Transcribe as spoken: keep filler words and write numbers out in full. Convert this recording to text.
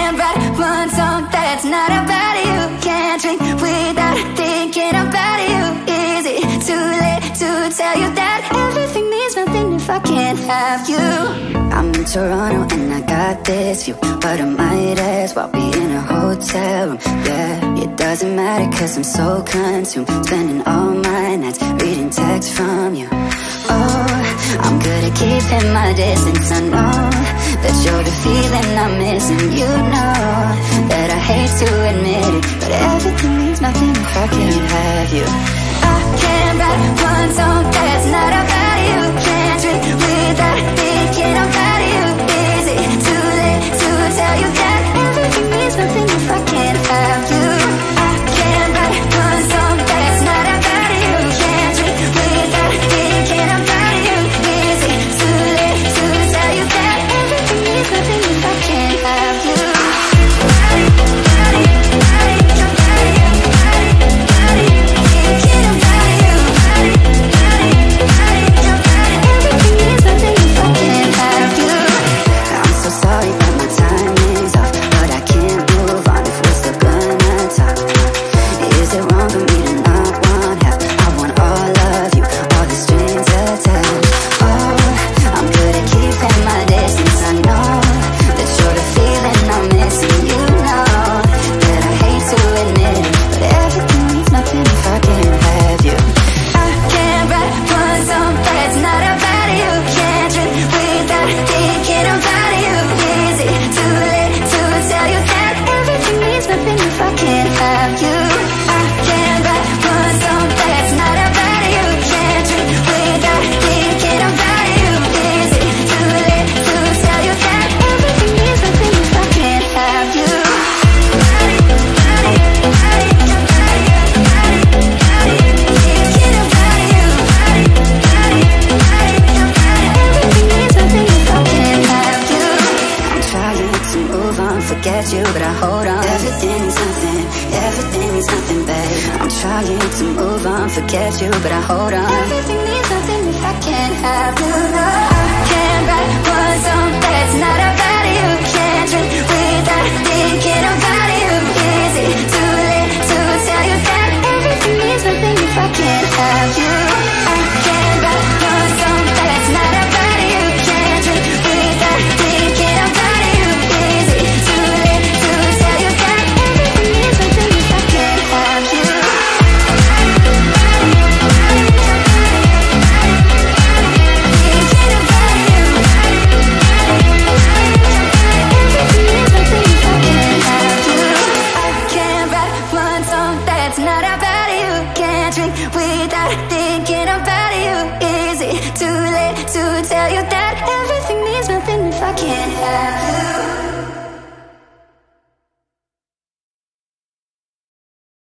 can't write one song that's not about you. Can't drink without thinking about you. Is it too late to tell you that everything means nothing if I can't have you? I'm in Toronto and I got this view, but I might as well be in a hotel room. Yeah, it doesn't matter cause I'm so consumed, spending all my nights reading texts from you. Oh, I'm good at keeping my distance. I know that you're the feeling I'm missing. You know that I hate to admit it, but everything means nothing if I can't have you. I can't write one song that's not about you. Can't drink without thinking about you. Is it too late to tell you that everything means nothing if I can't have you? I can't write one song that's not about you. Can't drink without thinking about you. Is it too late to tell you that everything means nothing if I can't have you? Forget you, but I hold on. Everything means nothing, everything means nothing, babe. I'm trying to move on, forget you, but I hold on. Everything means nothing if I can't have you, love.